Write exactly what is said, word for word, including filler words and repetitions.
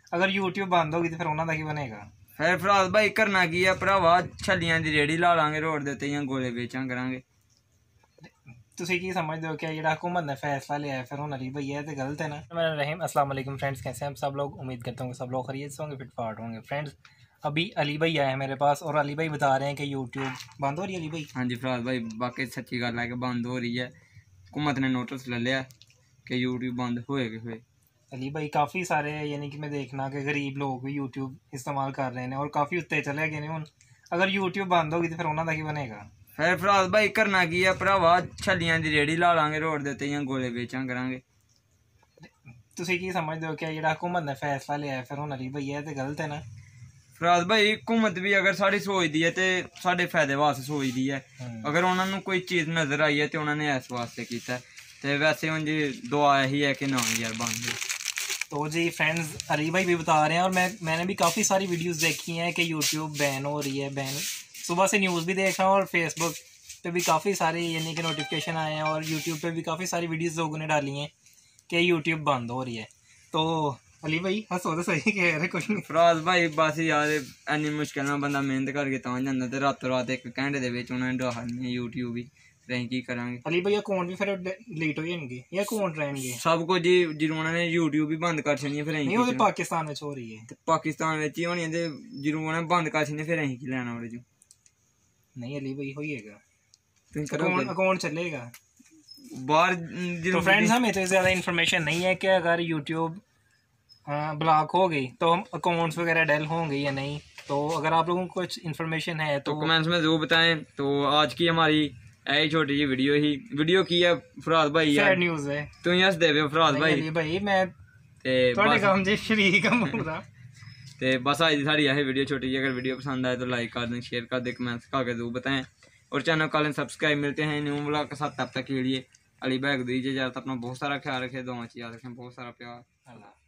अगर यूट्यूब बंद होगी तो फिर उन्होंने की बनेगा? फिर फराज भाई करना की है भरावा, छलियां दी रेड़ी ला लांगे रोड दे उत्ते जां गोले बेचां करांगे। तुसी की समझते हो क्या जेड़ा हुकूमत ने फैसला लिया है फिर हुन अली भैया तो गलत है ना? रहीम अस्सलाम वालेकुम फ्रेंड्स, कैसे हैं हम सब लोग? उम्मीद करता हूँ कि सब लोग खैरियत से होंगे, फिटफाट होंगे। फ्रेंड्स अभी अली भाई आए हैं मेरे पास और अली भाई बता रहे हैं कि यूट्यूब बंद हो रही है। अली भाई हाँ जी फराज भाई बाकी सच्ची गल है कि बंद हो रही है। हुकूमत ने नोटिस ले लिया कि यूट्यूब बंद होए कि होए। अली भाई काफ़ी सारे यानी कि मैं देखना कि गरीब लोग भी यूट्यूब इस्तेमाल कर रहे हैं और काफ़ी उत्ते चले गए हैं। अगर यूट्यूब बंद होगी तो फिर उन्होंने की बनेगा? फिर फराज भाई करना की है भरावा, छलियां दी रेड़ी ला लांगे रोड दे उत्ते जां गोले बेचां करांगे। तुसी की समझते हो क्या जेड़ा हुकूमत ने फैसला लिया है फिर हुन अली भैया तो गलत है ना? फराज भाई हुकूमत भी अगर साड़ी सोचती है तो साढ़े फायदे वास्ते सोचती है। अगर उन्होंने कोई चीज़ नज़र आई है तो उन्होंने इस वास्ते किया तो वैसे उन जी दुआ यही है कि ना यार बंद। तो जी फ्रेंड्स अली भाई भी बता रहे हैं और मैं मैंने भी काफ़ी सारी वीडियोस देखी हैं कि यूट्यूब बैन हो रही है। बैन सुबह से न्यूज़ भी देख रहा हूँ और फेसबुक पे भी काफ़ी सारे यानी कि नोटिफिकेशन आए हैं और यूट्यूब पे भी काफ़ी सारी वीडियोस लोगों ने डाली हैं कि यूट्यूब बंद हो रही है। तो अली भाई हसो तो सही कह रहे कुछ नहीं। फराज भाई बस यार इन्नी मुश्किल नाल बंदा मेहनत करके तां जांदा ते रातों रात एक घंटे दे विच उन्होंने डालनी है यूट्यूब ही। फिर की करांगे? अली भाई अकाउंट भी फिर डिलीट हो जाएंगे या अकाउंट रहेंगे? सब कुछ जी जिन्होंं उन्होंने यूट्यूब ही बंद कर छड़नी है। फिर नहीं वो तो पाकिस्तान में हो रही है। ते पाकिस्तान विच ही होनी है ते जिन्हों उन्होंने बंद कर छड़नी फिर अहीं की लैना ओहदे चों? नहीं अली भाई होइएगा, अकाउंट अकाउंट चलेगा बाहर। तो फ्रेंड्स हमें तो ज़्यादा इन्फॉर्मेशन नहीं है कि अगर यूट्यूब ब्लॉक हो गई तो हम अकाउंट्स वगैरह डेल होंगे या नहीं। तो अगर आप लोगों को कुछ इन्फॉर्मेशन है तो, तो कमेंट्स में जरूर बताएं। तो आज की हमारी यही छोटी जी वीडियो ही वीडियो की है फराज भाई यार न्यूज़ है तू हस दे फराज भाई अली भाई मैं ते थोड़े काम जी शरीक हूं पूरा। ते बस आज की साड़ी यही वीडियो छोटी जी। अगर वीडियो पसंद आए तो लाइक कर दें, शेयर कर दें, कमेंट्स करके जरूर बताएं और चैनल को सब्सक्राइब। मिलते हैं न्यू ब्लॉग के साथ, तब तक के लिए अली भाई को दीजिए इजाज़त। अपना बहुत सारा ख्याल रखें, दुआ याद रखें, बहुत सारा प्यार।